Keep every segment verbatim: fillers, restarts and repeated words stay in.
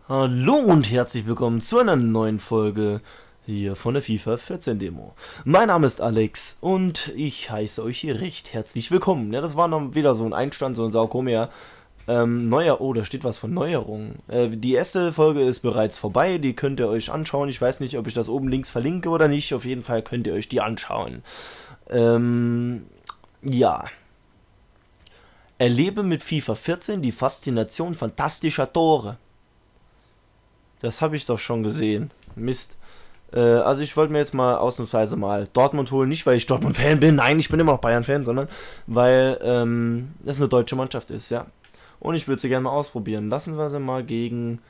Hallo und herzlich willkommen zu einer neuen Folge hier von der FIFA vierzehn Demo. Mein Name ist Alex und ich heiße euch hier recht herzlich willkommen. Ja, das war noch wieder so ein Einstand, so ein Saukomer. Ähm, Neuer, oh, da steht was von Neuerungen. Äh, die erste Folge ist bereits vorbei, die könnt ihr euch anschauen. Ich weiß nicht, ob ich das oben links verlinke oder nicht. Auf jeden Fall könnt ihr euch die anschauen. Ähm, ja. Erlebe mit FIFA vierzehn die Faszination fantastischer Tore. Das habe ich doch schon gesehen. Mist. Äh, also ich wollte mir jetzt mal ausnahmsweise mal Dortmund holen. Nicht, weil ich Dortmund-Fan bin. Nein, ich bin immer noch Bayern-Fan. Sondern weil ähm, das eine deutsche Mannschaft ist, ja. Und ich würde sie gerne mal ausprobieren. Lassen wir sie mal gegen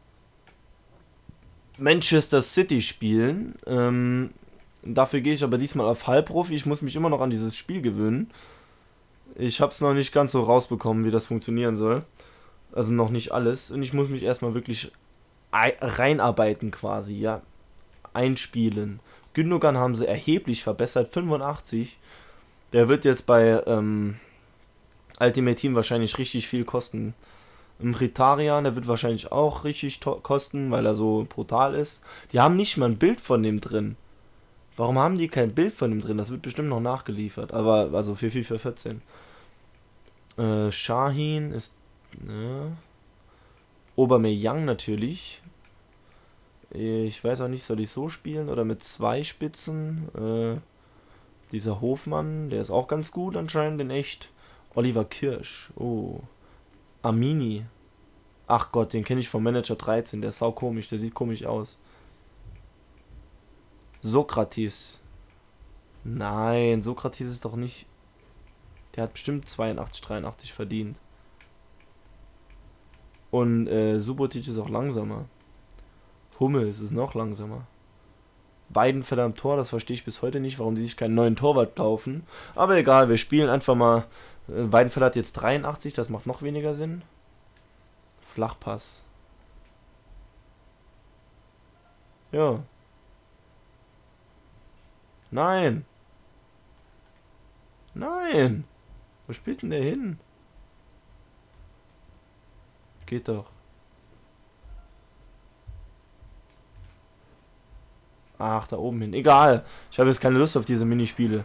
Manchester City spielen. Ähm, dafür gehe ich aber diesmal auf Halbprofi. Ich muss mich immer noch an dieses Spiel gewöhnen. Ich habe es noch nicht ganz so rausbekommen, wie das funktionieren soll. Also noch nicht alles. Und ich muss mich erstmal wirklich reinarbeiten quasi, ja. Einspielen. Gündogan haben sie erheblich verbessert, fünfundachtzig. Der wird jetzt bei ähm, Ultimate Team wahrscheinlich richtig viel kosten. Mkhitaryan, der wird wahrscheinlich auch richtig kosten, weil er so brutal ist. Die haben nicht mal ein Bild von dem drin. Warum haben die kein Bild von dem drin? Das wird bestimmt noch nachgeliefert. Aber, also für FIFA vierzehn. Äh, Şahin ist... Ne, Aubameyang natürlich. Ich weiß auch nicht, soll ich so spielen oder mit zwei Spitzen? Äh, dieser Hofmann, der ist auch ganz gut anscheinend in echt. Oliver Kirsch. Oh. Amini. Ach Gott, den kenne ich vom Manager dreizehn. Der ist sau komisch, der sieht komisch aus. Sokratis. Nein, Sokratis ist doch nicht... Der hat bestimmt zweiundachtzig, dreiundachtzig verdient. Und äh, Subotic ist auch langsamer. Hummels ist noch langsamer. Weidenfeller am Tor, das verstehe ich bis heute nicht, warum die sich keinen neuen Torwart kaufen. Aber egal, wir spielen einfach mal. Äh, Weidenfeller hat jetzt dreiundachtzig, das macht noch weniger Sinn. Flachpass. Ja. Nein. Nein. Wo spielt denn der hin? Geht doch. Ach, da oben hin. Egal. Ich habe jetzt keine Lust auf diese Minispiele.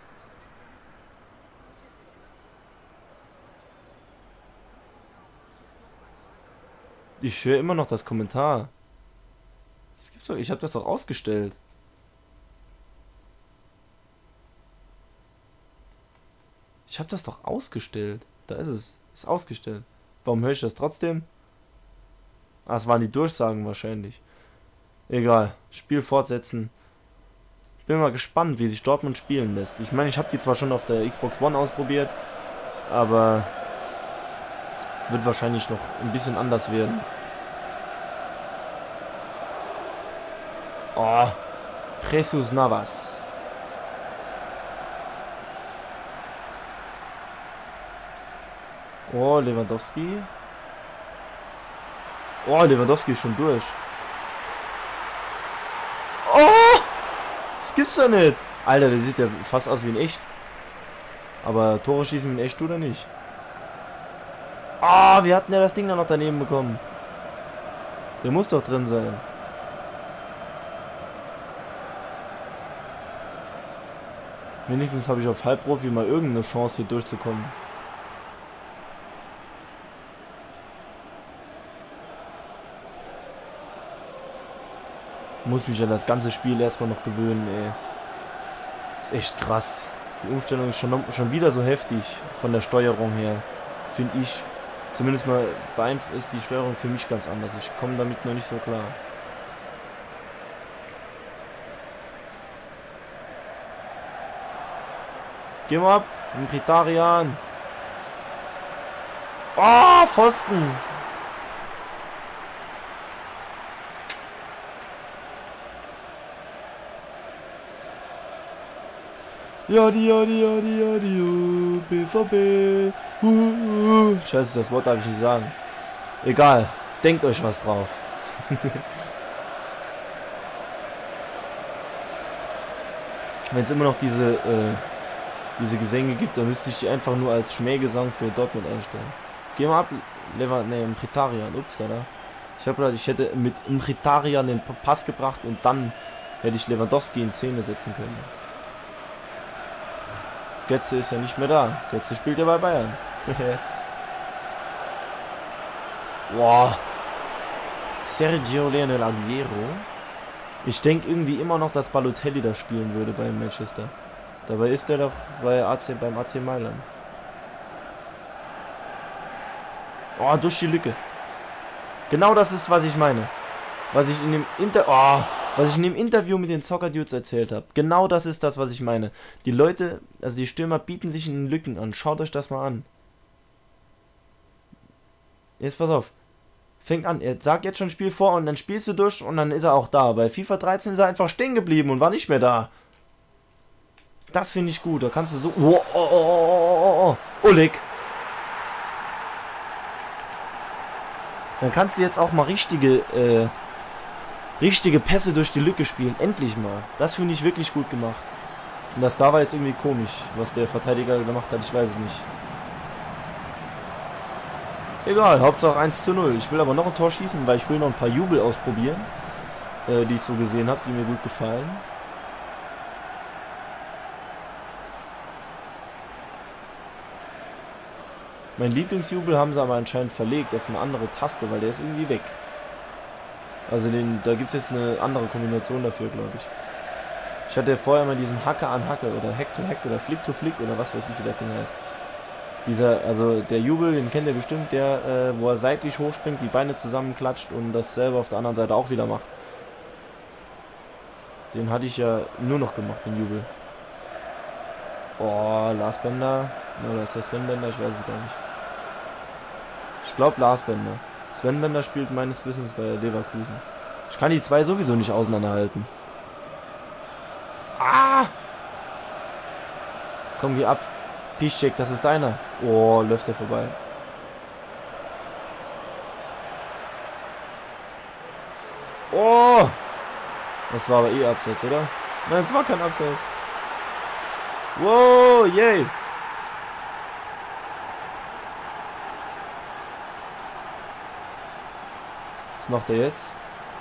Ich höre immer noch das Kommentar. Das gibt's doch. Ich habe das doch ausgestellt. Ich habe das doch ausgestellt. Da ist es. Ist ausgestellt. Warum höre ich das trotzdem? Ah, es waren die Durchsagen wahrscheinlich. Egal. Spiel fortsetzen. Bin mal gespannt, wie sich Dortmund spielen lässt. Ich meine, ich habe die zwar schon auf der Xbox One ausprobiert, aber wird wahrscheinlich noch ein bisschen anders werden. Oh. Jesus Navas. Oh, Lewandowski. Oh, Lewandowski ist schon durch. Oh! Das gibt's doch nicht. Alter, der sieht ja fast aus wie in echt. Aber Tore schießen wie in echt oder nicht? Ah, oh, wir hatten ja das Ding da noch daneben bekommen. Der muss doch drin sein. Wenigstens habe ich auf Halbprofi mal irgendeine Chance hier durchzukommen. Muss mich an das ganze Spiel erstmal noch gewöhnen, ey. Ist echt krass. Die Umstellung ist schon, schon wieder so heftig von der Steuerung her. Finde ich. Zumindest mal ist die Steuerung für mich ganz anders. Ich komme damit noch nicht so klar. Geh mal ab. Mkhitaryan. Oh, Pfosten. Jadi, jadi, jadi, jadi, B V B. Uh, uh. Scheiße, das Wort darf ich nicht sagen. Egal, denkt euch was drauf. Wenn es immer noch diese, äh, diese Gesänge gibt, dann müsste ich die einfach nur als Schmähgesang für Dortmund einstellen. Geh mal ab, Lever, ne, Mkhitaryan, ups, oder? Ich habe gedacht, ich hätte mit Mkhitaryan den Pass gebracht und dann hätte ich Lewandowski in Szene setzen können. Götze ist ja nicht mehr da. Götze spielt ja bei Bayern. Boah. Sergio Leonel Aguero. Ich denke irgendwie immer noch, dass Balotelli da spielen würde bei Manchester. Dabei ist er doch bei A C, beim A C Mailand. Oh, durch die Lücke. Genau das ist, was ich meine. Was ich in dem Inter... Oh, was ich in dem Interview mit den Soccer Dudes erzählt habe. Genau das ist das, was ich meine. Die Leute, also die Stürmer bieten sich in Lücken an. Schaut euch das mal an. Jetzt pass auf. Fängt an. Er sagt jetzt schon Spiel vor und dann spielst du durch und dann ist er auch da. Bei FIFA dreizehn ist er einfach stehen geblieben und war nicht mehr da. Das finde ich gut. Da kannst du so... Oh, oh, oh, oh, oh, oh. Oleg. Dann kannst du jetzt auch mal richtige, äh, richtige Pässe durch die Lücke spielen. Endlich mal. Das finde ich wirklich gut gemacht. Und das da war jetzt irgendwie komisch, was der Verteidiger gemacht hat. Ich weiß es nicht. Egal, Hauptsache eins zu null. Ich will aber noch ein Tor schießen, weil ich will noch ein paar Jubel ausprobieren, äh, die ich so gesehen habe, die mir gut gefallen. Mein Lieblingsjubel haben sie aber anscheinend verlegt auf eine andere Taste, weil der ist irgendwie weg. Also den, da gibt es jetzt eine andere Kombination dafür, glaube ich. Ich hatte vorher mal diesen Hacke an Hacke oder Hack to Hack oder Flick to Flick oder was weiß ich, wie das Ding heißt. Dieser, also der Jubel, den kennt ihr bestimmt, der, äh, wo er seitlich hochspringt, die Beine zusammenklatscht und das selber auf der anderen Seite auch wieder macht. Den hatte ich ja nur noch gemacht, den Jubel. Oh, Lars Bender. Oder ist das Sven Bender? Ich weiß es gar nicht. Ich glaube Lars Bender. Sven Bender spielt meines Wissens bei Leverkusen. Ich kann die zwei sowieso nicht auseinanderhalten. Ah! Komm, geh ab. Piszczek, das ist deiner. Oh, läuft er vorbei. Oh! Das war aber eh Abseits, oder? Nein, es war kein Abseits. Wow, yay! Was macht er jetzt?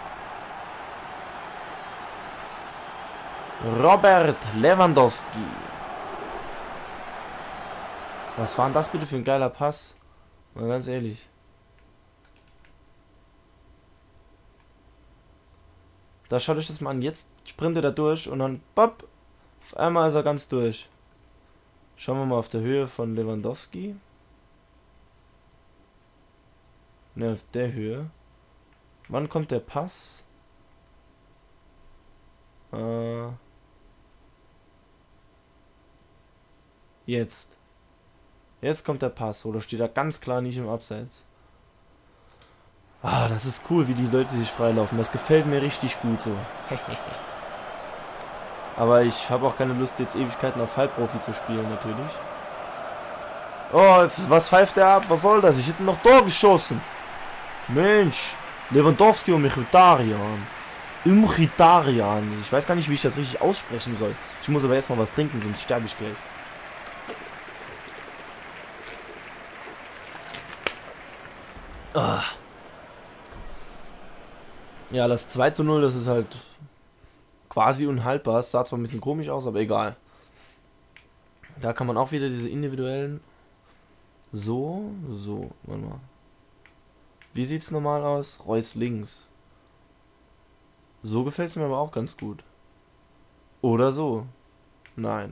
Robert Lewandowski. Was war denn das bitte für ein geiler Pass? Mal ganz ehrlich. Da schaut euch das mal an. Jetzt sprintet er durch und dann pop, auf einmal ist er ganz durch. Schauen wir mal auf der Höhe von Lewandowski. Ne, auf der Höhe. Wann kommt der Pass? Äh Jetzt. Jetzt kommt der Pass, oder steht er ganz klar nicht im Abseits. Ah, das ist cool, wie die Leute sich freilaufen. Das gefällt mir richtig gut so. Aber ich habe auch keine Lust, jetzt Ewigkeiten auf Halbprofi zu spielen, natürlich. Oh, was pfeift der ab? Was soll das? Ich hätte noch Tor geschossen. Mensch. Lewandowski und Mkhitaryan. Mkhitaryan. Ich weiß gar nicht, wie ich das richtig aussprechen soll. Ich muss aber erstmal was trinken, sonst sterbe ich gleich. Ah. Ja, das zwei zu null, das ist halt quasi unhaltbar. Es sah zwar ein bisschen komisch aus, aber egal. Da kann man auch wieder diese individuellen... So, so, warte mal. Wie sieht's normal aus? Reus links. So gefällt es mir aber auch ganz gut. Oder so. Nein.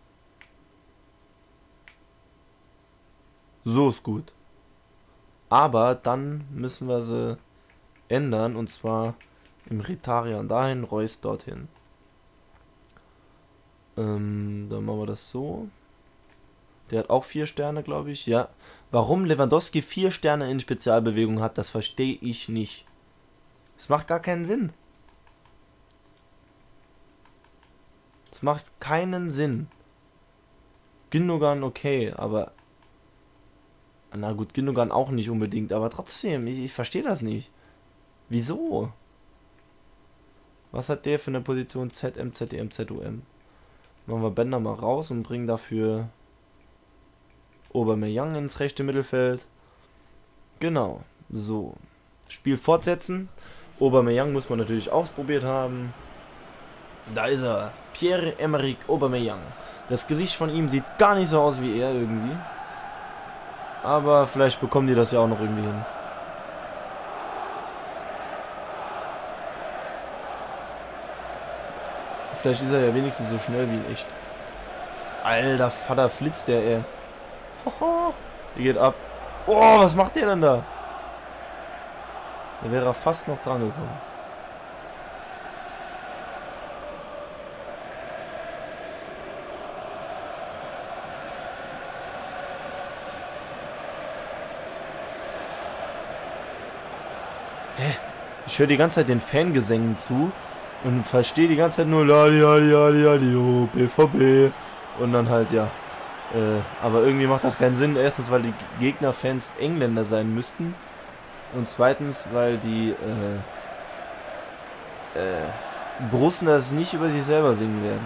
So ist gut. Aber dann müssen wir sie ändern, und zwar im Mkhitaryan dahin, Reus dorthin. Ähm, dann machen wir das so. Der hat auch vier Sterne, glaube ich. Ja. Warum Lewandowski vier Sterne in Spezialbewegung hat, das verstehe ich nicht. Das macht gar keinen Sinn. Das macht keinen Sinn. Gündogan okay, aber... Na gut, Gündogan auch nicht unbedingt, aber trotzdem, ich, ich verstehe das nicht. Wieso? Was hat der für eine Position? Z M, Z D M, Z U M. Machen wir Bender mal raus und bringen dafür Aubameyang ins rechte Mittelfeld. Genau, so. Spiel fortsetzen. Aubameyang muss man natürlich ausprobiert haben. Da ist er. Pierre-Emerick Aubameyang. Das Gesicht von ihm sieht gar nicht so aus wie er irgendwie. Aber vielleicht bekommen die das ja auch noch irgendwie hin. Vielleicht ist er ja wenigstens so schnell wie in echt. Alter Vater, flitzt der, ey. Hoho. Der geht ab. Oh, was macht der denn da? Da wäre er fast noch dran gekommen. Hä? Ich höre die ganze Zeit den Fangesängen zu und verstehe die ganze Zeit nur Lali, Lali, Lali, Lali, oh, B V B. Und dann halt, ja. Äh, aber irgendwie macht das keinen Sinn. Erstens, weil die Gegnerfans Engländer sein müssten. Und zweitens, weil die äh, äh, Borussen das nicht über sich selber singen werden.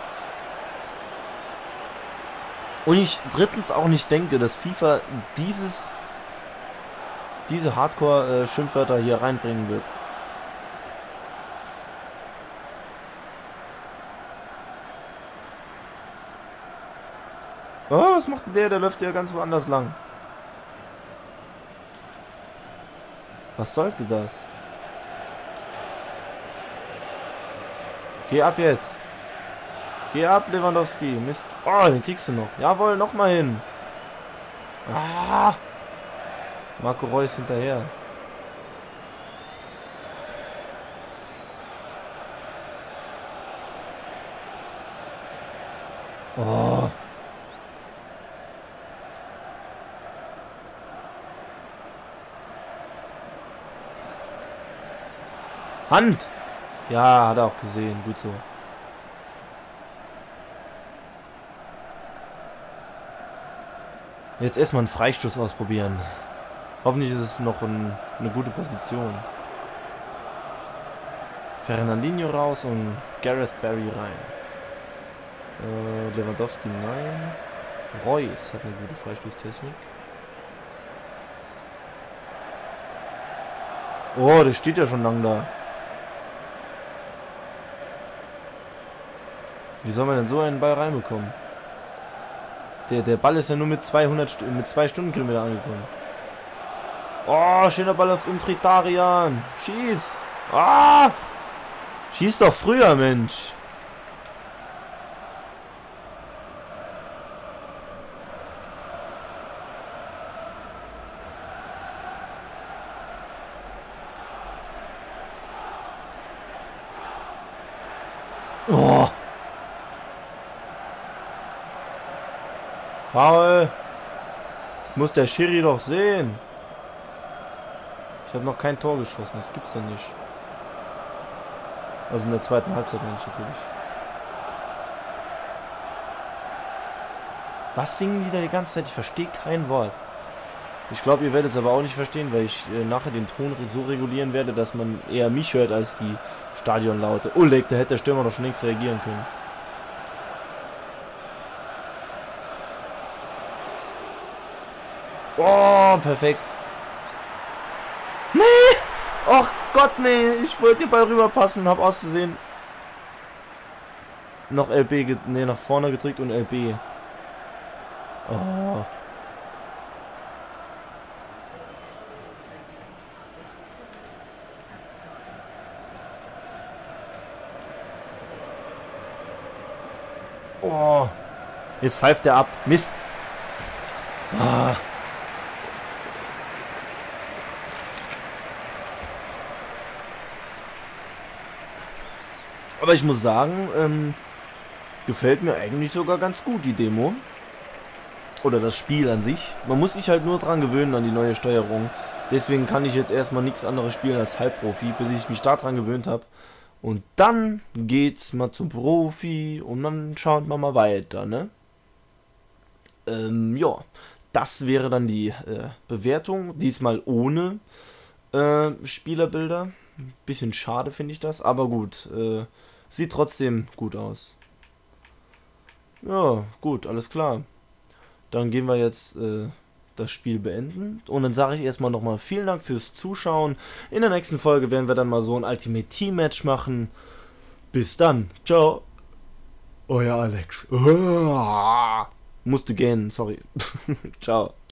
Und ich drittens auch nicht denke, dass FIFA dieses diese Hardcore-Schimpfwörter hier reinbringen wird. Oh, was macht denn der? Der läuft ja ganz woanders lang. Was sollte das? Geh ab jetzt. Geh ab, Lewandowski. Mist. Oh, den kriegst du noch. Jawohl, nochmal hin. Ah. Marco Reus hinterher. Oh. Hand! Ja, hat er auch gesehen. Gut so. Jetzt erstmal einen Freistoß ausprobieren. Hoffentlich ist es noch ein, eine gute Position. Fernandinho raus und Gareth Barry rein. Äh, Lewandowski nein. Reus hat eine gute Freistoßtechnik. Oh, der steht ja schon lang da. Wie soll man denn so einen Ball reinbekommen? Der, der Ball ist ja nur mit zweihundert mit zwei Stundenkilometer angekommen. Oh, schöner Ball auf Mkhitaryan. Schieß. Ah! Schieß doch früher, Mensch. Oh. Foul. Das muss der Schiri doch sehen. Ich habe noch kein Tor geschossen. Das gibt's doch nicht. Also in der zweiten Halbzeit meine ich natürlich. Was singen die da die ganze Zeit? Ich verstehe kein Wort. Ich glaube, ihr werdet es aber auch nicht verstehen, weil ich äh, nachher den Ton so regulieren werde, dass man eher mich hört als die Stadionlaute. Oh, leck, da hätte der Stürmer doch schon längst reagieren können. Oh, perfekt. Nee! Och Gott, nee. Ich wollte den Ball rüberpassen und habe auszusehen. Noch L B, nee, nach vorne gedrückt und L B. Oh. Oh. Jetzt pfeift er ab. Mist. Ah. Aber ich muss sagen, ähm, gefällt mir eigentlich sogar ganz gut die Demo. Oder das Spiel an sich. Man muss sich halt nur dran gewöhnen an die neue Steuerung. Deswegen kann ich jetzt erstmal nichts anderes spielen als Halbprofi, bis ich mich daran gewöhnt habe. Und dann geht's mal zum Profi und dann schauen wir mal weiter, ne? Ähm, ja, das wäre dann die äh, Bewertung. Diesmal ohne äh, Spielerbilder. Bisschen schade finde ich das, aber gut. Äh, sieht trotzdem gut aus. Ja, gut, alles klar. Dann gehen wir jetzt äh, das Spiel beenden. Und dann sage ich erstmal nochmal vielen Dank fürs Zuschauen. In der nächsten Folge werden wir dann mal so ein Ultimate Team Match machen. Bis dann. Ciao. Euer Alex. Musste gähnen, sorry. Ciao.